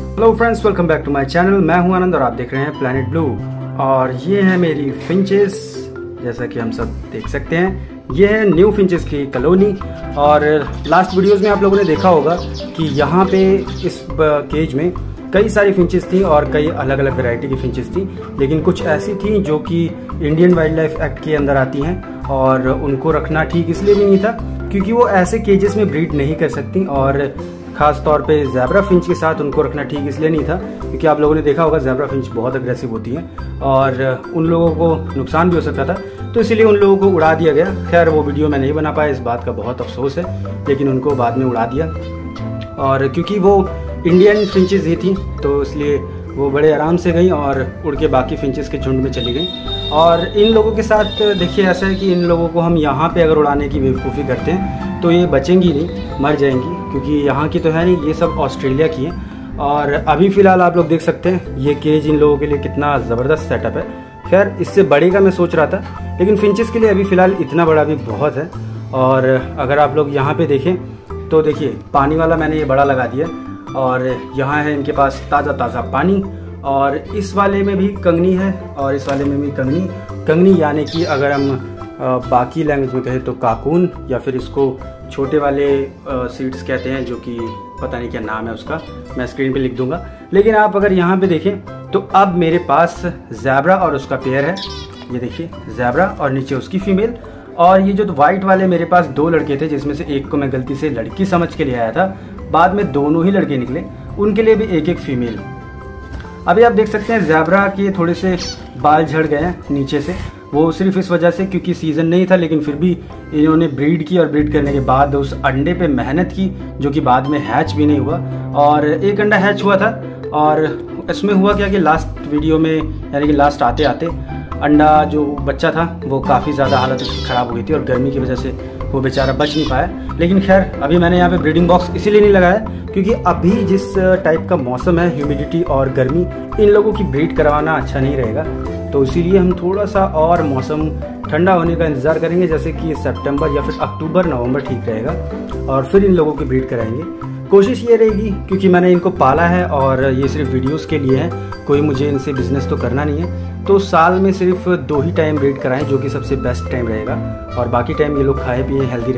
Hello friends, welcome back to my channel. मैं हूं आनंद और आप देख रहे हैं प्लैनेट ब्लू। और ये है मेरी फिंचेस, जैसा कि हम सब देख सकते हैं। ये है न्यू फिंचेस की कॉलोनी। और लास्ट वीडियोस में आप लोगों ने देखा होगा कि यहाँ पे इस केज में कई सारी फिंचेस थी और कई अलग अलग वैरायटी की फिंचेस थी, लेकिन कुछ ऐसी थी जो कि इंडियन वाइल्ड लाइफ एक्ट के अंदर आती हैं और उनको रखना ठीक इसलिए भी नहीं था क्योंकि वो ऐसे केजेस में ब्रीड नहीं कर सकती, और खास तौर पे ज़ेब्रा फिंच के साथ उनको रखना ठीक इसलिए नहीं था क्योंकि आप लोगों ने देखा होगा ज़ेब्रा फिंच बहुत अग्रेसिव होती हैं और उन लोगों को नुकसान भी हो सकता था, तो इसीलिए उन लोगों को उड़ा दिया गया। खैर वो वीडियो मैं नहीं बना पाया, इस बात का बहुत अफसोस है, लेकिन उनको बाद में उड़ा दिया। और क्योंकि वो इंडियन फिंचेस ही थी तो इसलिए वो बड़े आराम से गई और उड़ के बाकी फिंचेस के झुंड में चली गई। और इन लोगों के साथ देखिए ऐसा है कि इन लोगों को हम यहाँ पे अगर उड़ाने की बेवकूफ़ी करते हैं तो ये बचेंगी नहीं, मर जाएंगी, क्योंकि यहाँ की तो है नहीं, ये सब ऑस्ट्रेलिया की है। और अभी फ़िलहाल आप लोग देख सकते हैं ये केज इन लोगों के लिए कितना ज़बरदस्त सेटअप है। खैर इससे बड़े का मैं सोच रहा था, लेकिन फिंचेस के लिए अभी फ़िलहाल इतना बड़ा भी बहुत है। और अगर आप लोग यहाँ पे देखें तो देखिए पानी वाला मैंने ये बड़ा लगा दिया और यहाँ है इनके पास ताज़ा ताज़ा पानी। और इस वाले में भी कंगनी है और इस वाले में भी कंगनी यानी कि अगर हम बाकी लैंग्वेज में कहें तो काकून, या फिर इसको छोटे वाले सीड्स कहते हैं, जो कि पता नहीं क्या नाम है उसका, मैं स्क्रीन पे लिख दूंगा। लेकिन आप अगर यहाँ पे देखें तो अब मेरे पास ज़ेब्रा और उसका पेयर है। ये देखिए ज़ेब्रा और नीचे उसकी फीमेल। और ये जो वाइट वाले मेरे पास दो लड़के थे, जिसमें से एक को मैं गलती से लड़की समझ के ले आया था, बाद में दोनों ही लड़के निकले, उनके लिए भी एक एक फीमेल। अभी आप देख सकते हैं ज़ेब्रा के थोड़े से बाल झड़ गए हैं नीचे से, वो सिर्फ इस वजह से क्योंकि सीज़न नहीं था, लेकिन फिर भी इन्होंने ब्रीड की और ब्रीड करने के बाद उस अंडे पे मेहनत की जो कि बाद में हैच भी नहीं हुआ। और एक अंडा हैच हुआ था और इसमें हुआ क्या कि लास्ट वीडियो में यानी कि लास्ट आते आते अंडा जो बच्चा था वो काफ़ी ज़्यादा हालत उसकी ख़राब हो गई थी और गर्मी की वजह से वो बेचारा बच नहीं पाया। लेकिन खैर अभी मैंने यहाँ पे ब्रीडिंग बॉक्स इसीलिए नहीं लगाया क्योंकि अभी जिस टाइप का मौसम है, ह्यूमिडिटी और गर्मी, इन लोगों की ब्रीड करवाना अच्छा नहीं रहेगा। तो इसीलिए हम थोड़ा सा और मौसम ठंडा होने का इंतज़ार करेंगे, जैसे कि सितंबर या फिर अक्टूबर नवंबर ठीक रहेगा, और फिर इन लोगों की ब्रीड कराएंगे। कोशिश ये रहेगी क्योंकि मैंने इनको पाला है और ये सिर्फ वीडियोस के लिए है, कोई मुझे इनसे बिजनेस तो करना नहीं है, तो साल में सिर्फ 2 ही टाइम ब्रीड कराएं, जो कि सबसे बेस्ट टाइम रहेगा, और बाकी टाइम ये लोग खाए पिए हेल्दी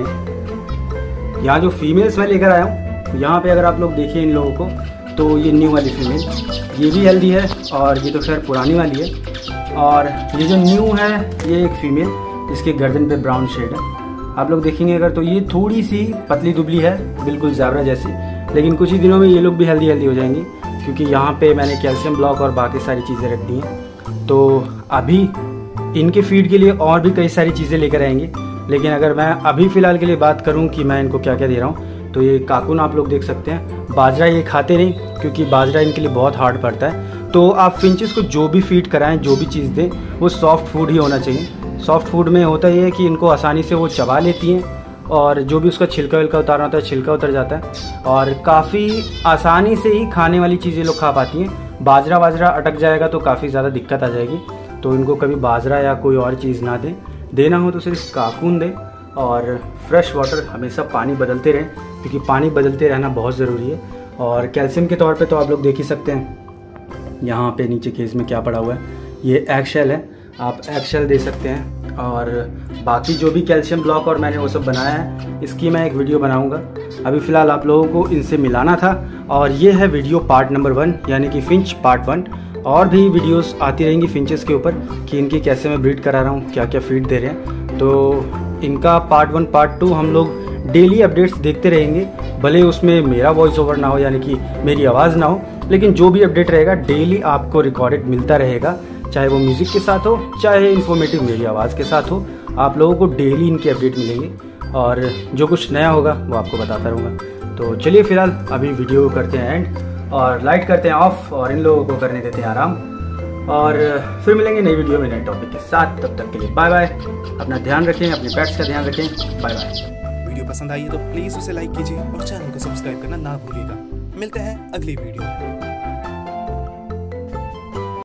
रहें। यहाँ जो फीमेल्स मैं लेकर आया हूँ, यहाँ पे अगर आप लोग देखिए इन लोगों को, तो ये न्यू वाली फीमेल, ये भी हेल्दी है और ये तो खैर पुरानी वाली है। और ये जो न्यू है ये एक फीमेल, इसके गर्दन पे ब्राउन शेड है, आप लोग देखेंगे अगर तो ये थोड़ी सी पतली दुबली है, बिल्कुल ज़ेब्रा जैसी, लेकिन कुछ ही दिनों में ये लोग भी हेल्दी हो जाएंगी क्योंकि यहाँ पे मैंने कैल्शियम ब्लॉक और बाकी सारी चीज़ें रख दी हैं। तो अभी इनके फीड के लिए और भी कई सारी चीज़ें लेकर आएंगे, लेकिन अगर मैं अभी फ़िलहाल के लिए बात करूँ कि मैं इनको क्या क्या दे रहा हूँ, तो ये काकून आप लोग देख सकते हैं। बाजरा ये खाते नहीं क्योंकि बाजरा इनके लिए बहुत हार्ड पड़ता है, तो आप फिंचेस को जो भी फीड कराएं, जो भी चीज़ दें, वो सॉफ्ट फूड ही होना चाहिए। सॉफ्ट फूड में होता ये है कि इनको आसानी से वो चबा लेती हैं और जो भी उसका छिलका विलका उतारना होता है छिलका उतर जाता है, और काफ़ी आसानी से ही खाने वाली चीज़ें लोग खा पाती हैं। बाजरा अटक जाएगा तो काफ़ी ज़्यादा दिक्कत आ जाएगी, तो इनको कभी बाजरा या कोई और चीज़ ना दें, देना हो तो सिर्फ काकून दें। और फ्रेश वाटर, हमेशा पानी बदलते रहें क्योंकि पानी बदलते रहना बहुत ज़रूरी है। और कैल्शियम के तौर पे तो आप लोग देख ही सकते हैं यहाँ पे नीचे केस में क्या पड़ा हुआ है, ये एग शेल है, आप एग शेल दे सकते हैं। और बाकी जो भी कैल्शियम ब्लॉक और मैंने वो सब बनाया है, इसकी मैं एक वीडियो बनाऊंगा। अभी फ़िलहाल आप लोगों को इनसे मिलाना था, और ये है वीडियो पार्ट नंबर 1 यानी कि फिंच पार्ट 1। और भी वीडियोस आती रहेंगी फिंचेस के ऊपर कि इनकी कैसे मैं ब्रीड करा रहा हूँ, क्या क्या फीड दे रहे हैं। तो इनका पार्ट 1 पार्ट 2 हम लोग डेली अपडेट्स देखते रहेंगे, भले उसमें मेरा वॉइस ओवर ना हो यानी कि मेरी आवाज़ ना हो, लेकिन जो भी अपडेट रहेगा डेली आपको रिकॉर्डेड मिलता रहेगा, चाहे वो म्यूज़िक के साथ हो चाहे इन्फॉर्मेटिव मेरी आवाज़ के साथ हो। आप लोगों को डेली इनके अपडेट मिलेंगे और जो कुछ नया होगा वो आपको बताता रहूँगा। तो चलिए फ़िलहाल अभी वीडियो करते हैं एंड और लाइट करते हैं ऑफ और इन लोगों को करने देते हैं आराम, और फिर मिलेंगे नई वीडियो में नए टॉपिक के साथ। तब तक के लिए बाय बाय, अपना ध्यान रखें, अपने पेट्स का ध्यान रखें, बाय बाय। वीडियो पसंद आई है तो प्लीज़ उसे लाइक कीजिए और चैनल को सब्सक्राइब करना ना भूलिएगा। मिलते हैं अगली वीडियो में।